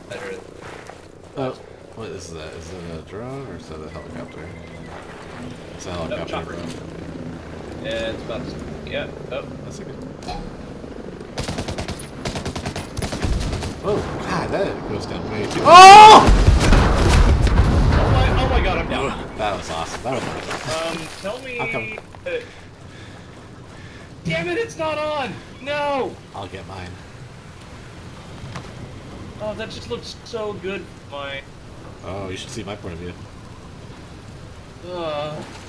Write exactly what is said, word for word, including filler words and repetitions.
better. Oh, what is that? Is that a drone or is that a helicopter? It's a No, helicopter, chopper. bro. Yeah, it's about to. Yeah. Oh. That's a good. Oh, God, that goes down way too. Oh! Oh my! Oh my God! I'm down. That was awesome. That was awesome. Um, tell me. I'll come. Uh, damn it! It's not on. No. I'll get mine. Oh, that just looks so good. My. Oh, you should see my point of view. Uh.